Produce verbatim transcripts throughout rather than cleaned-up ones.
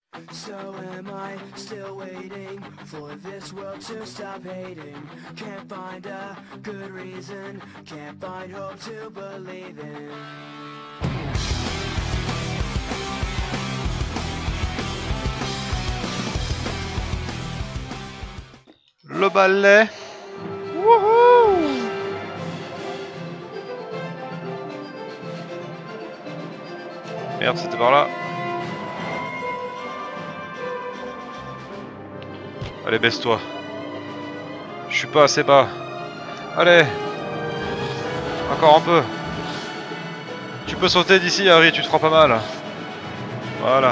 So am I still waiting for this world to stop hating? Can't find a good reason, can't find hope to believe in. Le ballet. Wouhou! Merde, c'était par là. Allez, baisse-toi. Je suis pas assez bas. Allez. Encore un peu. Tu peux sauter d'ici, Harry, tu te feras pas mal. Voilà.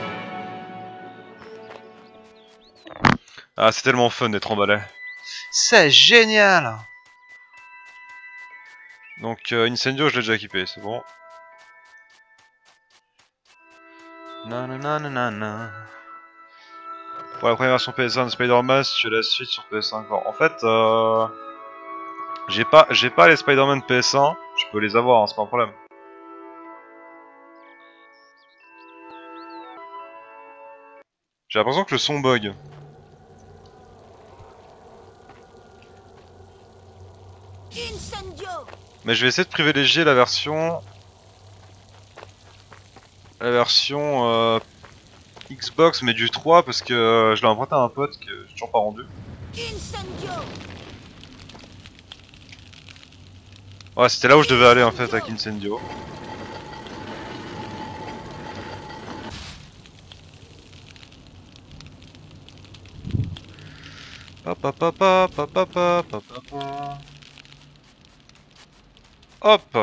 Ah, c'est tellement fun d'être en balai. C'est génial. Donc, euh, Incendio, je l'ai déjà équipé, c'est bon. Nananana. Pour la première version P S un de Spider-Man, si tu veux la suite sur P S cinq. En fait, euh... j'ai pas, j'ai pas les Spider-Man P S un. Je peux les avoir, hein, c'est pas un problème. J'ai l'impression que le son bug. Incendio. Mais je vais essayer de privilégier la version... La version euh, Xbox, mais du trois, parce que euh, je l'ai emprunté à un pote que j'ai toujours pas rendu. Incendio. Ouais, c'était là où je devais aller en fait avec Incendio. Pa pa pa pa pa pa pa pa pa pa. Hop.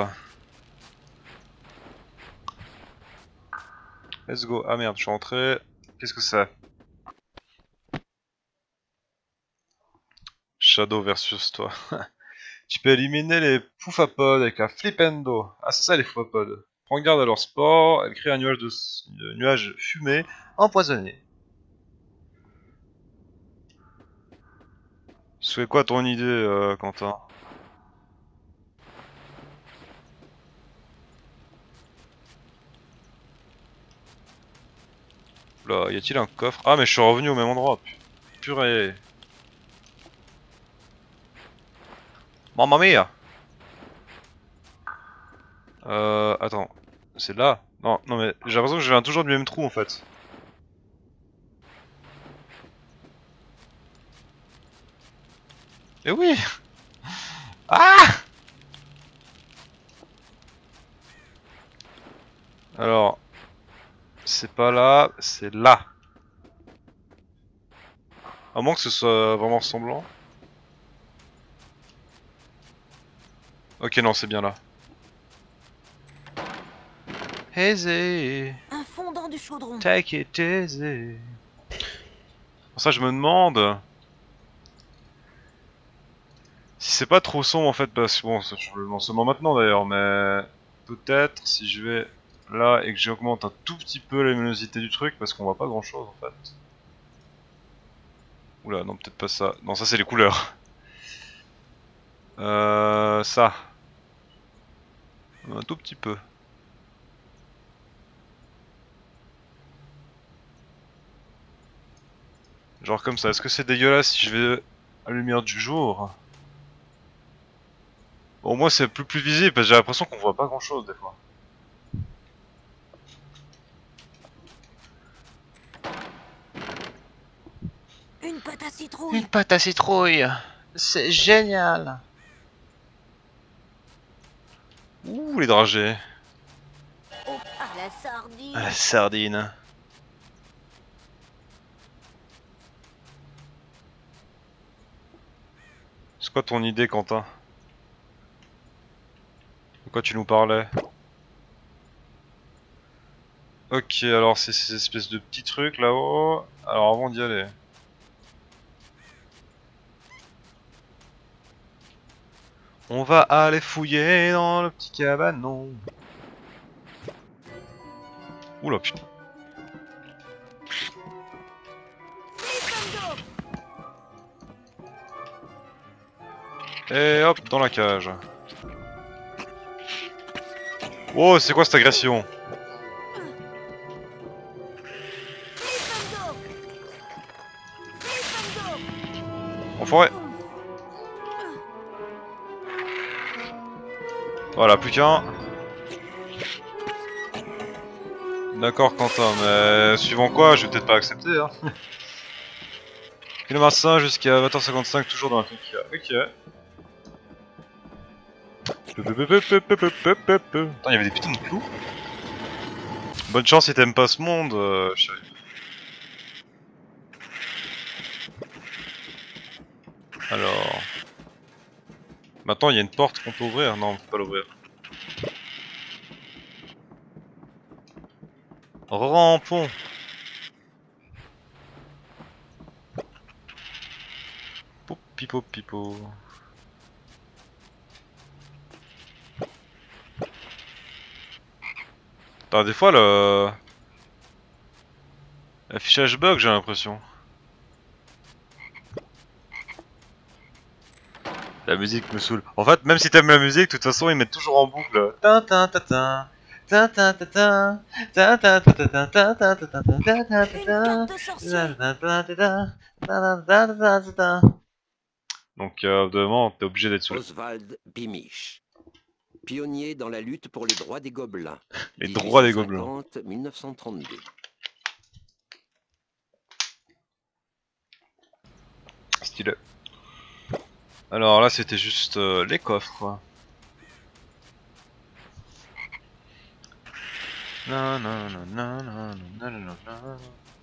Let's go. Ah merde, je suis rentré. Qu'est-ce que c'est? Shadow versus toi. Tu peux éliminer les poufapods avec un flipendo. Ah, c'est ça les poufapods. Prends garde à leur sport, elle crée un nuage de, de nuage fumé empoisonné. C'est quoi ton idée, euh, Quentin? Là, y a-t-il un coffre? Ah, mais je suis revenu au même endroit. Purée. Mamma mia! Euh, attends. C'est là? Non, non mais j'ai l'impression que je viens toujours du même trou en fait. Eh oui! Ah! Alors, c'est pas là, c'est là. À moins que ce soit vraiment ressemblant. Ok, non, c'est bien là. Easy. Un fondant du chaudron. Take it easy. Pour ça, je me demande si c'est pas trop sombre en fait, parce que bon, je le lance seulement maintenant d'ailleurs, mais peut-être si je vais là et que j'augmente un tout petit peu la luminosité du truc, parce qu'on voit pas grand chose en fait. Oula, non, peut-être pas ça. Non, ça c'est les couleurs. Euh, ça. Un tout petit peu. Genre comme ça. Est-ce que c'est dégueulasse si je vais à la lumière du jour? Bon, moi c'est plus plus visible parce que j'ai l'impression qu'on voit pas grand chose des fois. Une pâte à citrouille. Une pâte à citrouille. C'est génial. Ouh, les dragées. Oh, à la sardine. Ah, la sardine. C'est quoi ton idée, Quentin? De quoi tu nous parlais? Ok, alors c'est ces espèces de petits trucs là-haut. Alors avant d'y aller. On va aller fouiller dans le petit cabanon. Oula putain. Incendio. Et hop, dans la cage. Oh, c'est quoi cette agression? Enfoiré. Voilà, plus qu'un. D'accord Quentin, mais suivant quoi, je vais peut-être pas accepter hein. Kilomètre cinq jusqu'à vingt heures cinquante-cinq, toujours dans la truc. Ok. Putain, il y avait des putains de clous. Bonne chance si t'aimes pas ce monde, euh, chérie. Alors... Maintenant il y a une porte qu'on peut ouvrir. Non, on peut pas l'ouvrir. Rampons. Pop pipo pipo. Attends, des fois le... L'affichage bug, j'ai l'impression. La musique me saoule. En fait, même si t'aimes la musique, de toute façon, ils mettent toujours en boucle. Tintin, tintin. Tintin, tintin. Tintin, tintin, tintin, tintin, tintin, tintin. Une carte de sorcier. Donc, euh, vraiment, t'es obligé d'être saoulé. Oswald Bimich, pionnier dans la lutte pour les droits des gobelins. Les droits des gobelins. mille huit cent cinquante à mille neuf cent trente-deux. Stylé. Alors là, c'était juste euh, les coffres, quoi. Non, non, non, non, non, non, non, non, non.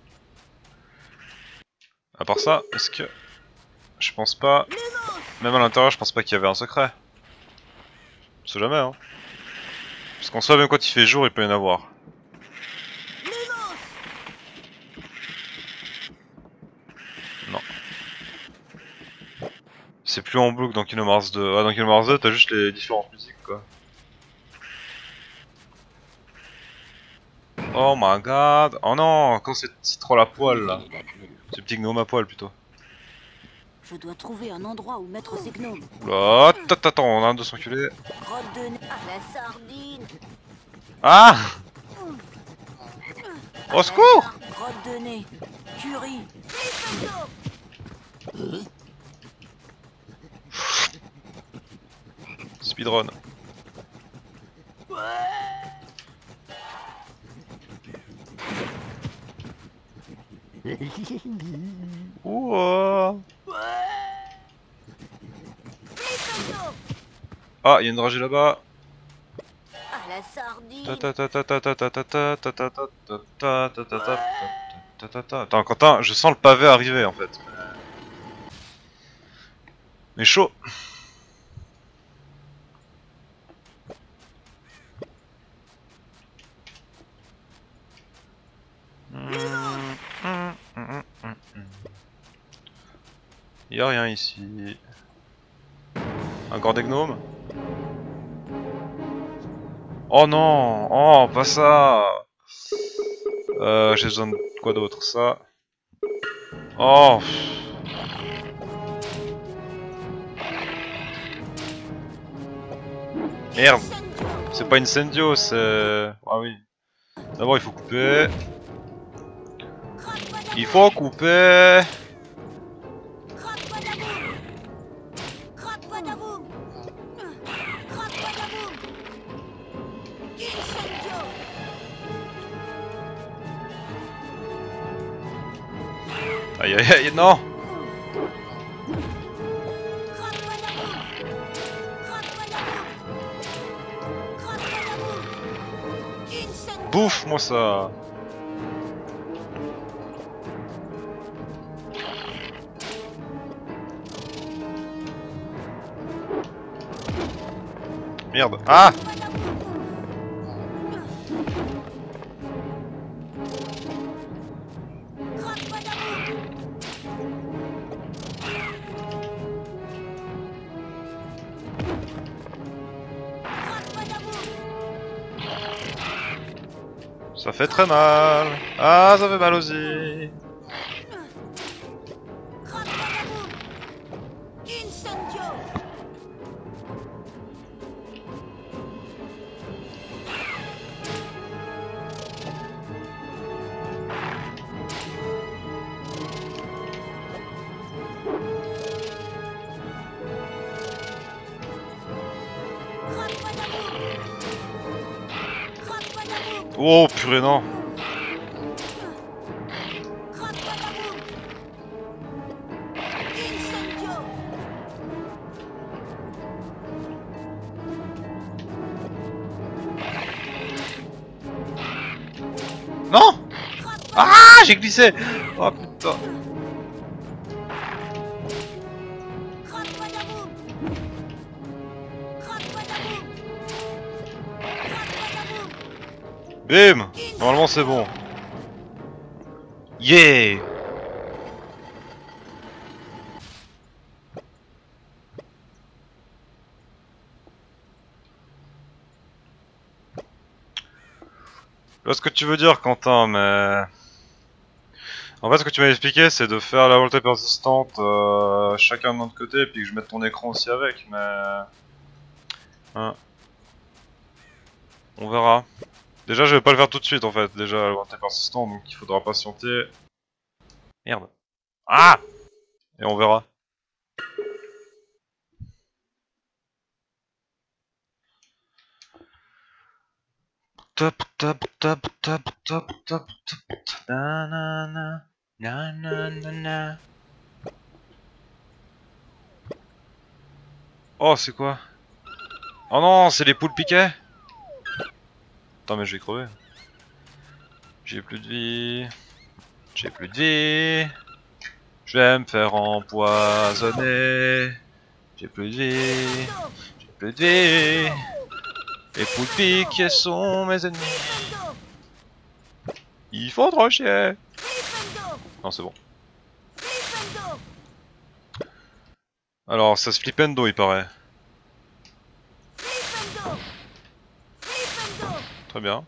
À part ça, est-ce que... Je pense pas... Même à l'intérieur, je pense pas qu'il y avait un secret. On sait jamais, hein. Parce qu'en soi, même quand il fait jour, il peut y en avoir. Non. C'est plus en boucle dans Kingdom Hearts deux. Ah, dans Kingdom Hearts deux, t'as juste les différentes musiques, quoi. Oh my god. Oh non, quand c'est trop la poêle, là. C'est petit gnome à poil, plutôt. Je dois trouver un endroit où mettre ces gnomes. Oula, attends, attends, on a un de s'enculer. Grotte de nez. Ah, la sardine. Ah! Au secours! Grotte de nez. Curie. Speedrun. Ouah. Ah, il y a une dragée là-bas. Ah, la sardine. Attends, Quentin, je sens le pavé arriver en fait. Mais chaud. Y'a rien ici. Encore des gnomes? Oh non! Oh, pas ça! Euh, j'ai besoin de quoi d'autre? Ça. Oh! Merde! C'est pas Incendio, c'est... Ah oui. D'abord il faut couper. Il faut couper. Aïe aïe aïe, non! Bouffe-moi ça! Merde! Ah! Ça fait très mal. Ah, ça fait mal aussi. Oh purée non. Non. Ah, j'ai glissé. Oh putain. Bim. Normalement c'est bon. Yeah. Je vois ce que tu veux dire Quentin, mais... En fait ce que tu m'as expliqué c'est de faire la volonté persistante euh, chacun de notre côté et puis que je mette ton écran aussi avec, mais... Hein. On verra. Déjà je vais pas le faire tout de suite en fait, déjà la volonté persistante, donc il faudra patienter. Merde. Ah. Et on verra. Top, top, top, top, top, top, top, na na na, na na na na. Oh, c'est quoi? Oh non, c'est les poules piquets. Attends, mais je vais crever. J'ai plus de vie. J'ai plus de vie. Je vais me faire empoisonner. J'ai plus de vie. J'ai plus de vie. Les poules piquets sont mes ennemis. Il faut trop chier. Non, c'est bon. Alors, ça se flippendo, il paraît. Très bien.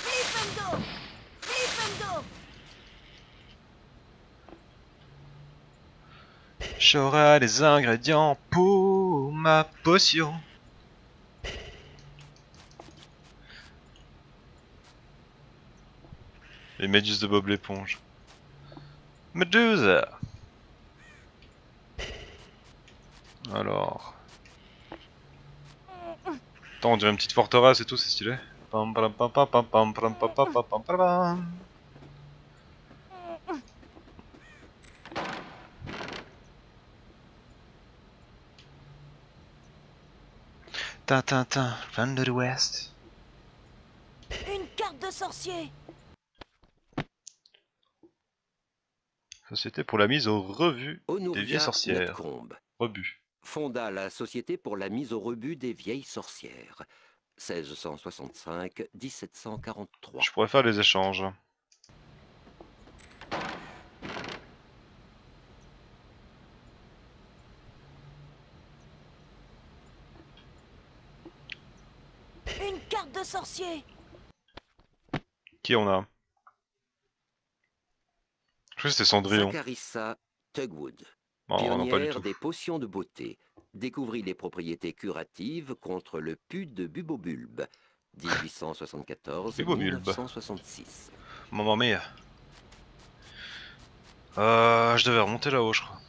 J'aurai les ingrédients pour ma potion. Les méduses de Bob l'éponge. Méduse. Alors. Attends, on dirait une petite forteresse et tout, c'est stylé. Pam pam pam pam pam pam pam pam pam pam pam pam. Tintin, fin de l'Ouest. Une carte de sorcier. Société pour la mise au rebut Honoria des vieilles sorcières. Latcombe Rebut. fonda la Société pour la mise au rebut des vieilles sorcières. seize cent soixante-cinq à dix-sept cent quarante-trois. Je pourrais faire les échanges. Une carte de sorcier. Qui on a? Je crois que c'était Cendrillon. Zacharissa Tugwood, Non, non, pas du pionnière tout. des potions de beauté, découvrit les propriétés curatives contre le pus de Bubobulbe, dix-huit cent soixante-quatorze à mille neuf cent soixante-six. Maman mia. Euh, je devais remonter là-haut, je crois.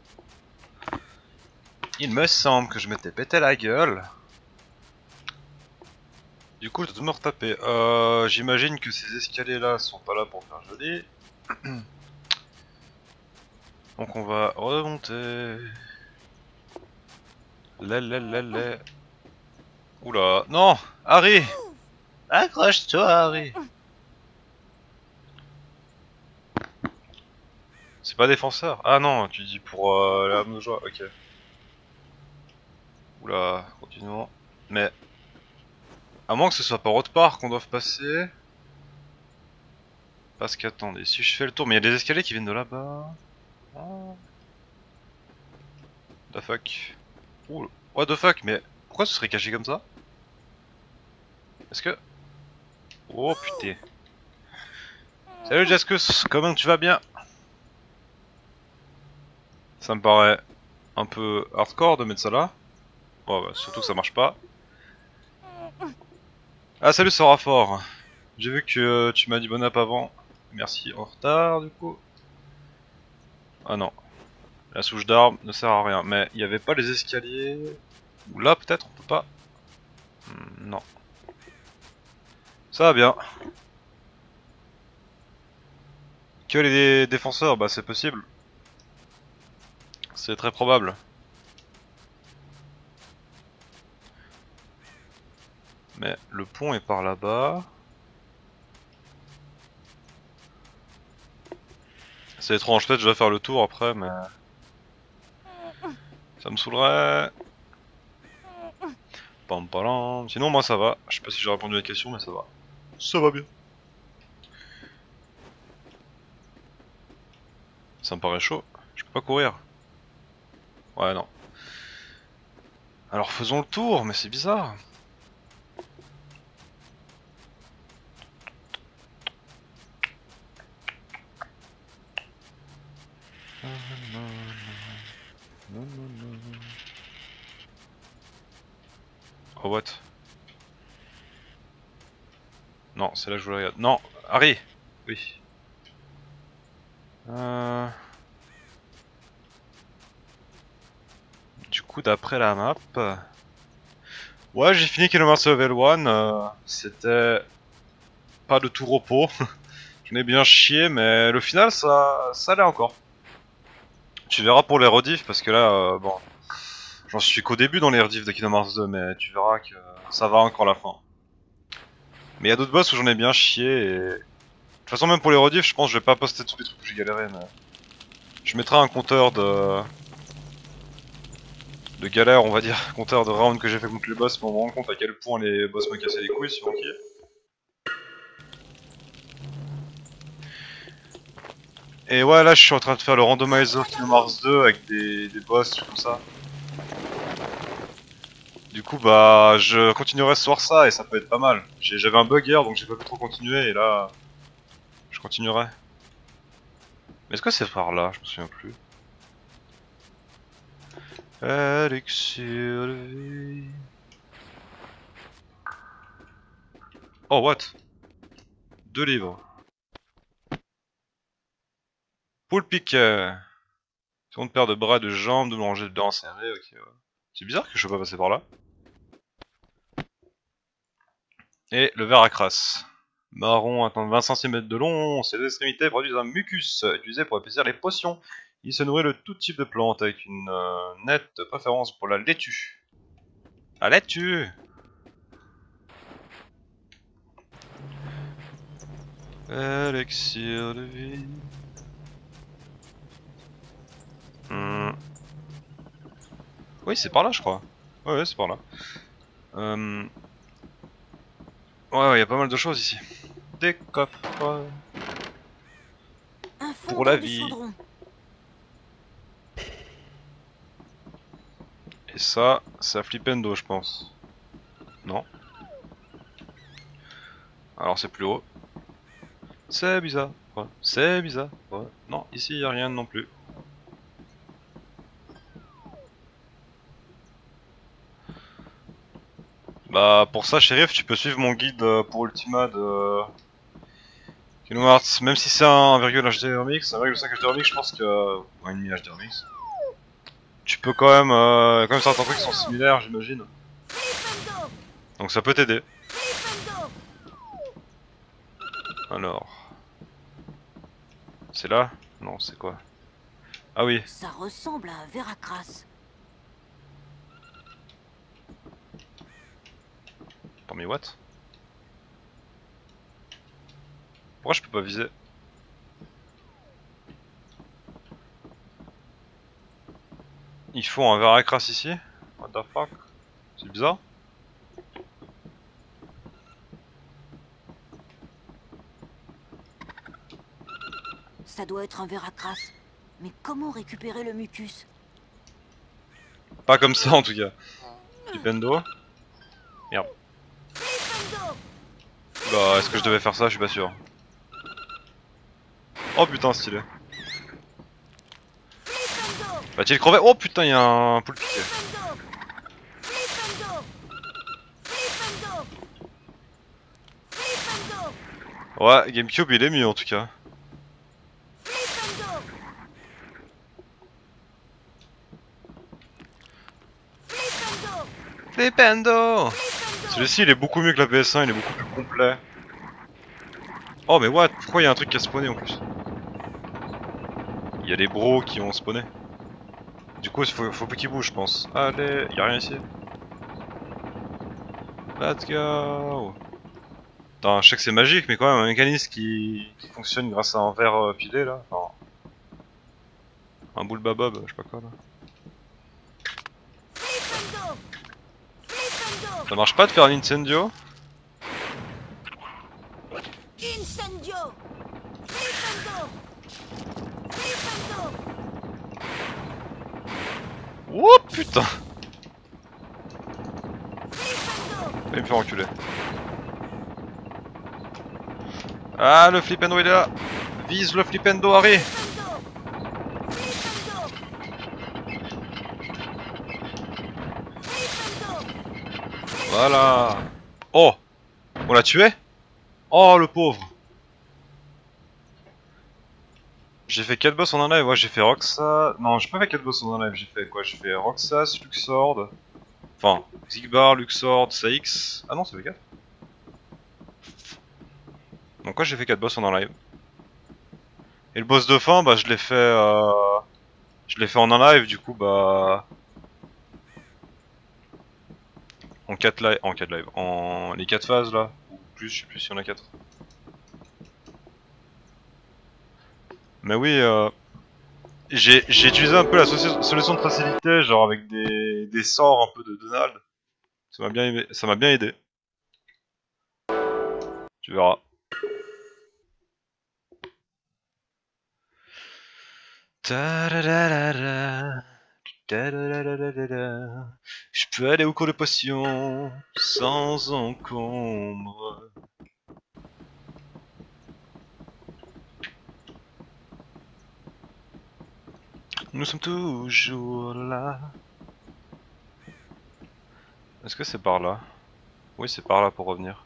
Il me semble que je m'étais pété la gueule. Du coup, je dois me retaper. Euh, j'imagine que ces escaliers-là sont pas là pour faire joli. Donc on va remonter. Lelelele. Oula, non, Harry. Accroche-toi, Harry. C'est pas défenseur. Ah non, tu dis pour euh, la de joie, ok. Oula, continuons. Mais, à moins que ce soit par autre part qu'on doive passer. Parce qu'attendez, si je fais le tour, mais il y a des escaliers qui viennent de là-bas. Oh. The fuck. Ouh, what the fuck, mais pourquoi ce serait caché comme ça? Est-ce que... Oh putain. Salut Jaskus, comment tu vas bien? Ça me paraît un peu hardcore de mettre ça là. Bon, bah, surtout que ça marche pas. Ah salut Sorafort. J'ai vu que euh, tu m'as dit bon app avant. Merci en retard du coup. Ah non. La souche d'arbre ne sert à rien. Mais il n'y avait pas les escaliers. Ou là peut-être on peut pas. Hmm, non. Ça va bien. Que les défenseurs, bah c'est possible. C'est très probable. Mais le pont est par là-bas. C'est étrange, peut-être je vais faire le tour après, mais... Ça me saoulerait. Pam palam. Sinon moi ça va. Je sais pas si j'ai répondu à la question, mais ça va. Ça va bien. Ça me paraît chaud. Je peux pas courir. Ouais, non. Alors faisons le tour, mais c'est bizarre. Oh what? Non, c'est là que je voulais regarder. Non, Harry. Oui. Euh... Du coup, d'après la map... Ouais, j'ai fini Kingdom Hearts Level un. Euh, C'était... pas de tout repos. J'en ai bien chié, mais le final, ça, ça allait encore. Tu verras pour les rediffs, parce que là, euh, bon... J'en suis qu'au début dans les rediffs de Kingdom Hearts deux, mais tu verras que ça va encore la fin. Mais il y a d'autres boss où j'en ai bien chié, et... De toute façon, même pour les rediffs, je pense que je vais pas poster tous les trucs où j'ai galéré, mais... Je mettrai un compteur de... de galère, on va dire, compteur de round que j'ai fait contre les boss pour me rendre compte à quel point les boss me cassaient les couilles, si vous voulez. Et ouais, là je suis en train de faire le randomizer Kingdom Hearts deux avec des, des boss comme ça. Du coup bah je continuerai ce soir ça et ça peut être pas mal. J'avais un bug hier donc j'ai pas pu trop continuer et là je continuerai. Mais est-ce que c'est par là? Je me souviens plus. Elixir de vie. Oh what? Deux livres. Poule piquet. Seconde paire de bras et de jambes, double rangée de dents serrées, ok ouais. C'est bizarre que je sois pas passé par là. Et le verre à crasse. Marron atteint vingt centimètres de long, ses extrémités produisent un mucus utilisé pour épaissir les potions. Il se nourrit de tout type de plantes avec une euh, nette préférence pour la laitue. La laitue! Elixir de vie. Hmm. Oui, c'est par là, je crois. Ouais, ouais, c'est par là. Euh... Ouais, ouais, y a pas mal de choses ici. Des coffres. Pour la vie. Et ça, c'est Flippendo, je pense. Non. Alors c'est plus haut. C'est bizarre. Ouais. C'est bizarre. Ouais. Non, ici y a rien non plus. Bah pour ça, shérif, tu peux suivre mon guide pour Ultima de Kingdom Hearts. Même si c'est un un virgule H D Remix, un un virgule cinq H D Remix, je pense que un virgule cinq H D Remix. Tu peux quand même, euh, quand même certains trucs qui sont similaires, j'imagine. Donc ça peut t'aider. Alors, c'est là? Non, c'est quoi? Ah oui. Ça ressemble à un verre à crasse. Attends, mais what? Pourquoi je peux pas viser? Il faut un verre à crasse ici? What the fuck? C'est bizarre. Ça doit être un verre à crasse. Mais comment récupérer le mucus? Pas comme ça en tout cas. Flipendo. Merde. Bah, est-ce que je devais faire ça? Je suis pas sûr. Oh putain, stylé. Va-t-il crever? Oh putain, y'a un poule piqué. Ouais, Gamecube il est mieux en tout cas. Flipendo! Celui-ci il est beaucoup mieux que la P S un, il est beaucoup plus complet. Oh mais what? Pourquoi il y a un truc qui a spawné en plus? y a les bros qui ont spawné. Du coup, il faut, faut plus qu'ils bougent, je pense. Allez, y a rien ici. Let's go. Attends, je sais que c'est magique, mais quand même un mécanisme qui, qui fonctionne grâce à un verre euh, pilé là. Enfin, un boule babob, je sais pas quoi là. Ça marche pas de faire un incendio? Incendio. Oh putain! Il me fait reculer. Ah, le flipendo il est là! Vise le flipendo, Harry! Voilà! Oh! On l'a tué? Oh, le pauvre! J'ai fait quatre boss en un live, ouais, j'ai fait Roxas... Non, j'ai pas fait quatre boss en un live, j'ai fait quoi? J'ai fait Roxas, Luxord... Enfin, Zigbar, Luxord, Saix... Ah non, c'est fait quatre. Donc quoi, j'ai fait quatre boss en un live. Et le boss de fin, bah je l'ai fait... Euh... Je l'ai fait en un live, du coup, bah... En quatre live... En quatre live... En... Les quatre phases, là. Ou plus, je sais plus s'il y en a quatre. Mais oui, euh... J'ai utilisé un peu la solution de facilité, genre avec des, des sorts un peu de Donald. Ça m'a bien aimé, ça m'a bien aidé. Tu verras. Je peux aller au cours de potions sans encombre. Nous sommes toujours là. Est-ce que c'est par là? Oui, c'est par là pour revenir.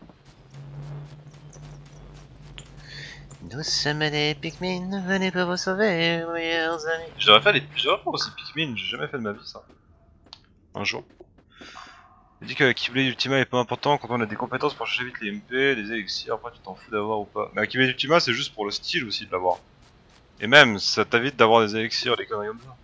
Nous sommes des Pikmin, venez pour vous sauver, meilleurs amis. Je devrais faire les plusieurs fois aussi Pikmin, j'ai jamais fait de ma vie ça. Un jour. Il dit que Keyblade Ultima est pas important quand on a des compétences pour chercher vite les M P, des élixirs, après tu t'en fous d'avoir ou pas. Mais Keyblade Ultima c'est juste pour le style aussi de l'avoir. Et même, ça t'invite d'avoir des élixirs, des conneries comme ça.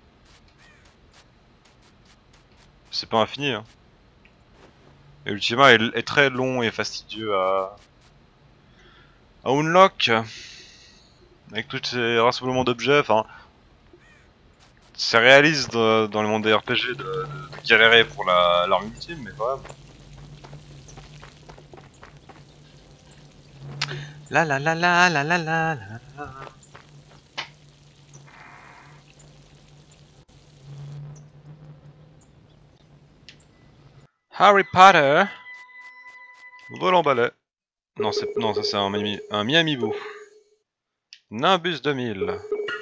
C'est pas infini hein. Et Ultima est, est très long et fastidieux à... à unlock. Avec tous ces rassemblements d'objets, enfin... C'est réaliste de, dans le monde des R P G de, de, de galérer pour l'arme ultime, mais quand même. La la la la la la la la. Harry Potter. Vol en balai. Non, c'est non, ça c'est un Miami, un Miami Boo. Nimbus deux mille.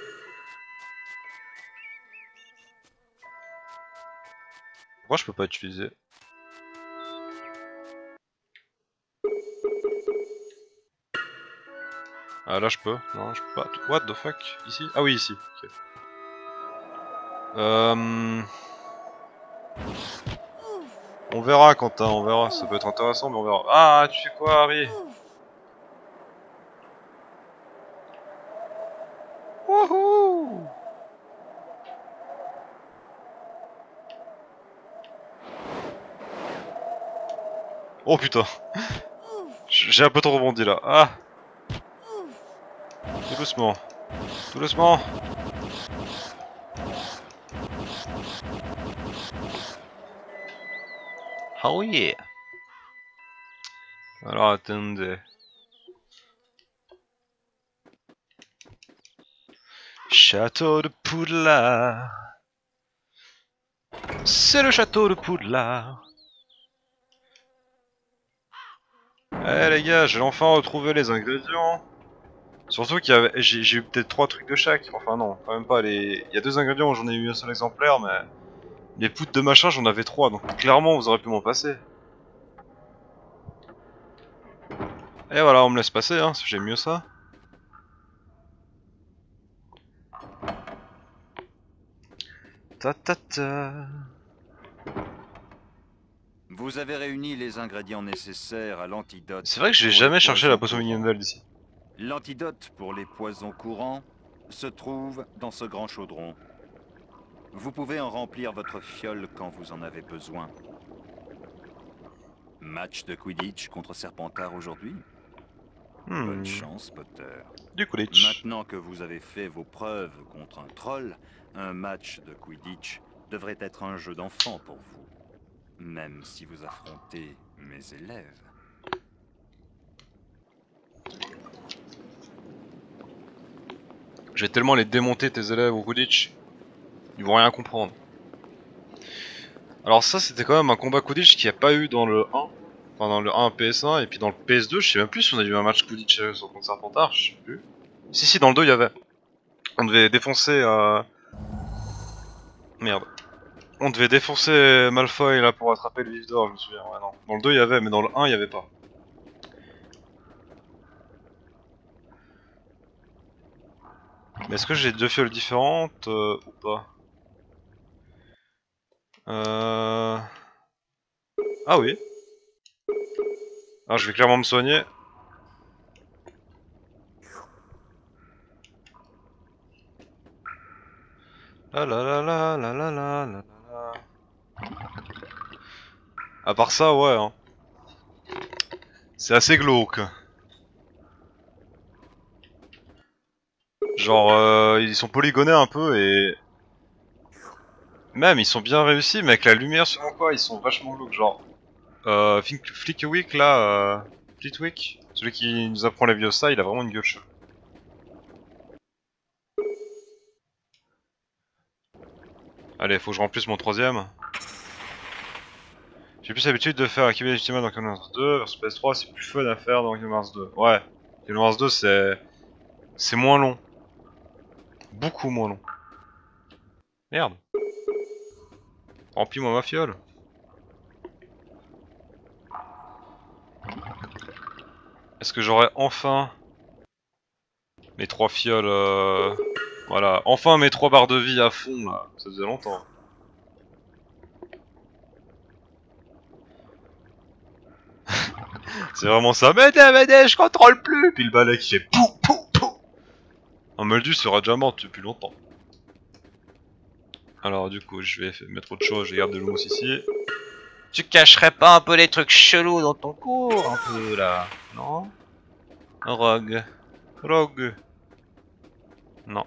Pourquoi je peux pas utiliser? Ah là je peux. Non, je peux pas. What the fuck? Ici? Ah oui, ici. Okay. Euh... On verra Quentin, on verra. Ça peut être intéressant, mais on verra. Ah, tu fais quoi Harry? Wouhou! Oh putain! J'ai un peu trop rebondi là. Ah! Tout doucement. Tout doucement. Oh yeah! Alors attendez. Château de Poudlard. C'est le château de Poudlard. Eh les gars, j'ai enfin retrouvé les ingrédients. Surtout qu'il y avait, j'ai eu peut-être trois trucs de chaque. Enfin non, quand même pas. Les, il y a deux ingrédients où j'en ai eu un seul exemplaire, mais les poutres de machin j'en avais trois. Donc clairement vous aurez pu m'en passer. Et voilà, on me laisse passer, hein. J'aime mieux ça. Ta ta ta. Vous avez réuni les ingrédients nécessaires à l'antidote. C'est vrai que j'ai jamais cherché la potion mignonne d'ici. L'antidote pour les poisons courants, se trouve dans ce grand chaudron. Vous pouvez en remplir votre fiole quand vous en avez besoin. Match de Quidditch contre Serpentard aujourd'hui? Hmm. Bonne chance, Potter. Du Quidditch. Maintenant que vous avez fait vos preuves contre un troll, un match de Quidditch devrait être un jeu d'enfant pour vous. Même si vous affrontez mes élèves. Je vais tellement les démonter tes élèves au Quidditch. Ils vont rien comprendre. Alors ça c'était quand même un combat Quidditch qu'il n'y a pas eu dans le un. Enfin dans le un P S un et puis dans le P S deux, je sais même plus si on a eu un match Quidditch sur contre Serpentard, je sais plus. Si si, dans le deux il y avait. On devait défoncer euh... Merde. On devait défoncer Malfoy là pour attraper le vif d'or, je me souviens. Ouais, non. Dans le deux il y avait, mais dans le un il y avait pas. Mais est-ce que j'ai deux fioles différentes euh, ou pas? Euh... Ah oui. Alors je vais clairement me soigner. La la la la la la la la la. À part ça, ouais. Hein. C'est assez glauque. Genre, euh, ils sont polygonés un peu et... Même, ils sont bien réussis, mais avec la lumière sur quoi, ils sont vachement glauques. Genre, euh, Flickwick là, euh, Flitwick, celui qui nous apprend les vieux ça, il a vraiment une gueule chaude. Allez, faut que je remplisse mon troisième. J'ai plus l'habitude de faire un Kingdom Hearts dans Kingdom Hearts deux, versus P S trois, c'est plus fun à faire dans Kingdom Hearts deux. Ouais, Kingdom Hearts deux c'est... c'est moins long. Beaucoup moins long. Merde. Remplis-moi ma fiole. Est-ce que j'aurai enfin mes trois fioles euh... Voilà, enfin mes trois barres de vie à fond là, ça faisait longtemps. C'est vraiment ça, mais mais je contrôle plus. Puis le balai qui fait pou pou pou. Un Moldu sera déjà mort depuis longtemps. Alors du coup je vais mettre autre chose, je garde de l'humus ici. Tu cacherais pas un peu les trucs chelous dans ton cours un peu là, non? Rogue. Rogue. Non.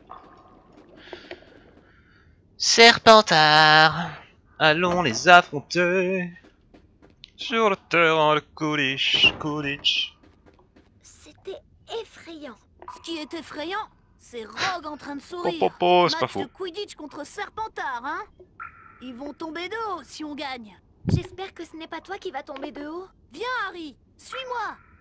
Serpentard, allons les affronter. Sur le terrain de Quidditch, Quidditch. C'était effrayant. Ce qui est effrayant, c'est Rogue en train de sourire. Oh, oh, oh, c'est pas Match faux. de Quidditch contre Serpentard, hein? Ils vont tomber de haut si on gagne. J'espère que ce n'est pas toi qui vas tomber de haut. Viens, Harry, suis-moi.